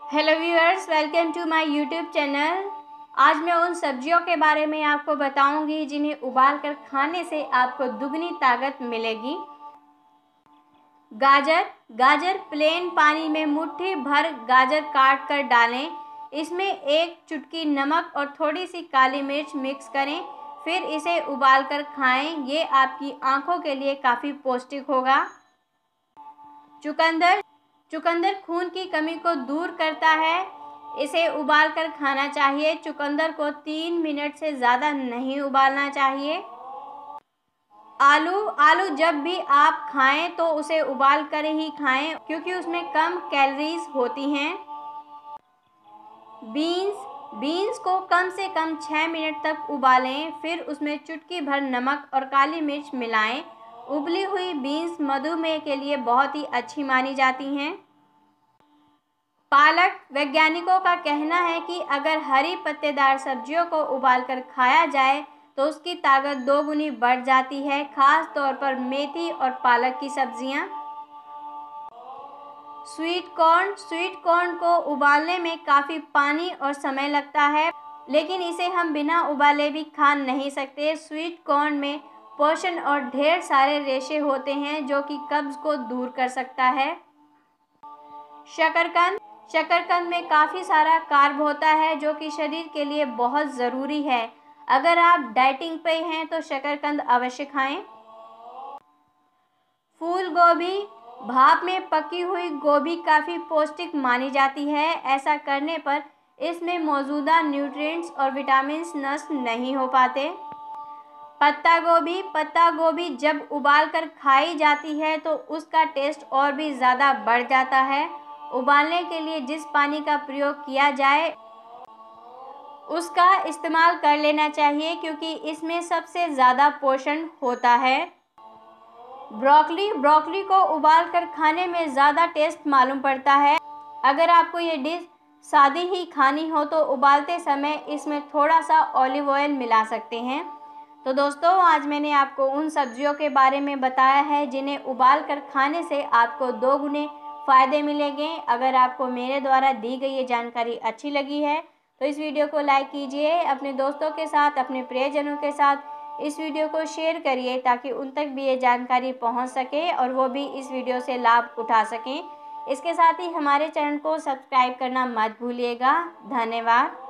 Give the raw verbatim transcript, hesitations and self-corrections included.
Hello viewers, welcome to my YouTube channel. आज मैं उन सब्जियों के बारे में आपको बताऊंगी जिन्हें उबाल कर खाने से आपको दुगनी ताकत मिलेगी। गाजर गाजर प्लेन पानी में मुट्ठी भर गाजर काट कर डालें। इसमें एक चुटकी नमक और थोड़ी सी काली मिर्च मिक्स करें, फिर इसे उबाल कर खाएं। ये आपकी आंखों के लिए काफ़ी पौष्टिक होगा। चुकंदर चुकंदर खून की कमी को दूर करता है, इसे उबाल कर खाना चाहिए। चुकंदर को तीन मिनट से ज़्यादा नहीं उबालना चाहिए। आलू आलू जब भी आप खाएं तो उसे उबाल कर ही खाएं, क्योंकि उसमें कम कैलोरीज होती हैं। बीन्स बीन्स को कम से कम छः मिनट तक उबालें, फिर उसमें चुटकी भर नमक और काली मिर्च मिलाएं। उबली हुई बीन्स मधुमेह के लिए बहुत ही अच्छी मानी जाती हैं। पालक वैज्ञानिकों का कहना है कि अगर हरी पत्तेदार सब्जियों को उबालकर खाया जाए तो उसकी ताकत दो गुनी बढ़ जाती है, खास तौर पर मेथी और पालक की सब्जियां। स्वीट कॉर्न स्वीट कॉर्न को उबालने में काफ़ी पानी और समय लगता है, लेकिन इसे हम बिना उबाले भी खा नहीं सकते। स्वीट कॉर्न में पोषण और ढेर सारे रेशे होते हैं जो कि कब्ज को दूर कर सकता है। शकरकंद शकरकंद में काफ़ी सारा कार्ब होता है जो कि शरीर के लिए बहुत ज़रूरी है। अगर आप डाइटिंग पे हैं तो शकरकंद अवश्य खाएं। फूल गोभी भाप में पकी हुई गोभी काफ़ी पौष्टिक मानी जाती है। ऐसा करने पर इसमें मौजूदा न्यूट्रिएंट्स और विटामिन्स नष्ट नहीं हो पाते। पत्ता गोभी पत्ता गोभी जब उबाल कर खाई जाती है तो उसका टेस्ट और भी ज़्यादा बढ़ जाता है। उबालने के लिए जिस पानी का प्रयोग किया जाए उसका इस्तेमाल कर लेना चाहिए, क्योंकि इसमें सबसे ज़्यादा पोषण होता है। ब्रोकली ब्रोकली को उबाल कर खाने में ज़्यादा टेस्ट मालूम पड़ता है। अगर आपको ये डिश सादी ही खानी हो तो उबालते समय इसमें थोड़ा सा ऑलिव ऑयल मिला सकते हैं। तो दोस्तों, आज मैंने आपको उन सब्जियों के बारे में बताया है जिन्हें उबाल कर खाने से आपको दो गुने फ़ायदे मिलेंगे। अगर आपको मेरे द्वारा दी गई ये जानकारी अच्छी लगी है तो इस वीडियो को लाइक कीजिए, अपने दोस्तों के साथ, अपने प्रियजनों के साथ इस वीडियो को शेयर करिए ताकि उन तक भी ये जानकारी पहुंच सके और वो भी इस वीडियो से लाभ उठा सकें। इसके साथ ही हमारे चैनल को सब्सक्राइब करना मत भूलिएगा। धन्यवाद।